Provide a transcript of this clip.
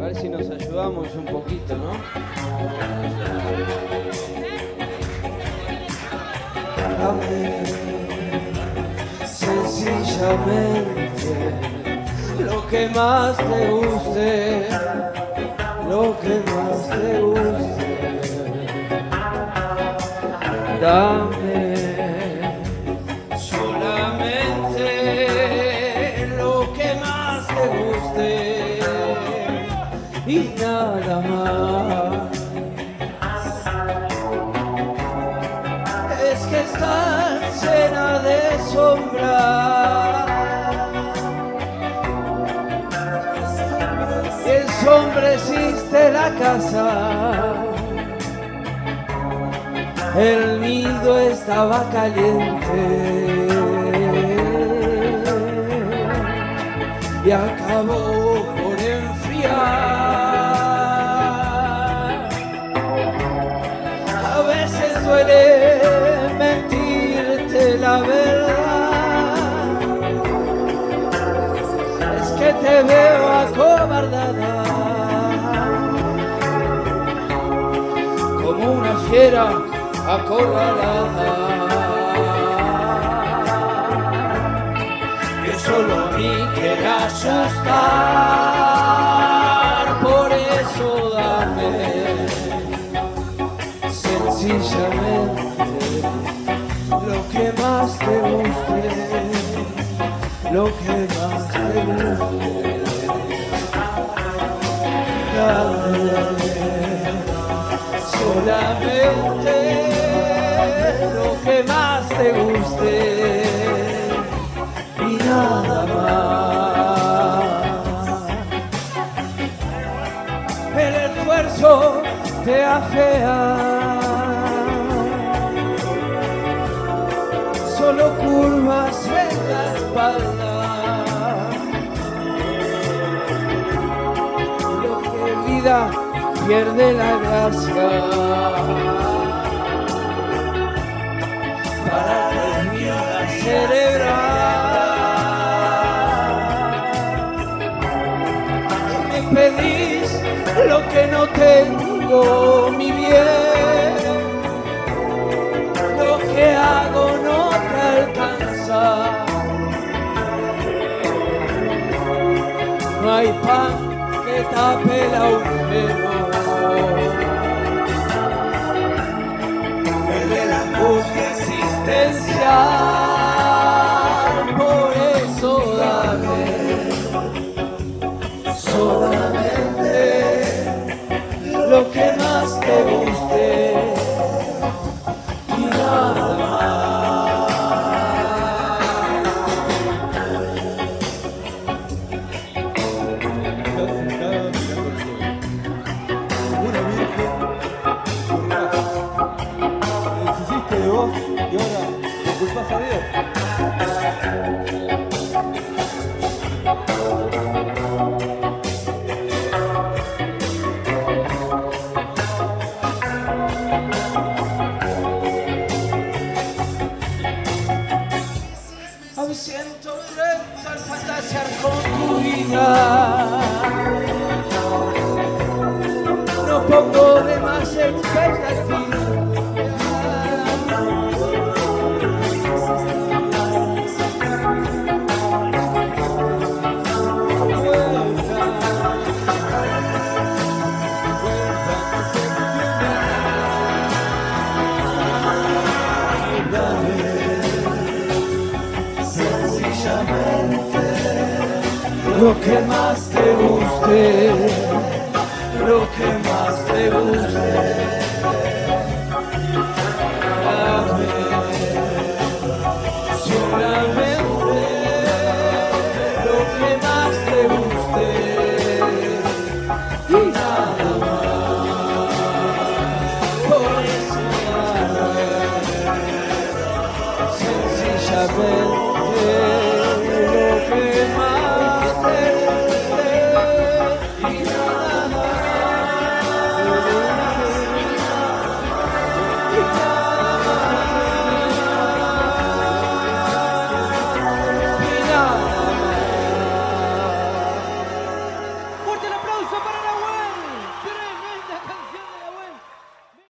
ver si nos ayudamos un poquito, ¿no? Dame sencillamente lo que más te guste, lo que más te guste. Dame solamente lo que más te guste y nada más. Es que estás llena de sombra, ensombreciste la casa. El nido estaba caliente y acabó por enfriar. A veces duele mentirte la verdad, es que te veo acobardada, como una fiera acorralada, que solo a mí quiere asustar. Por eso dame sencillamente lo que más te guste, lo que más te guste. Dame solamente lo que más te guste y nada más. El esfuerzo te afea, solo curvas en la espalda. Lo que vida pierde la gracia. Para terminar celebrar, me pedís lo que no tengo, mi bien. Lo que hago no te alcanza. No hay pan que tape el agujero, el de la angustia existencial. Por eso dame solamente lo que más te guste y nada más. Y ahora te culpas a Dios. Aún siento un reto al fantasear con tu vida. No pongo de más expectativas. Lo que más te guste, lo que más te guste.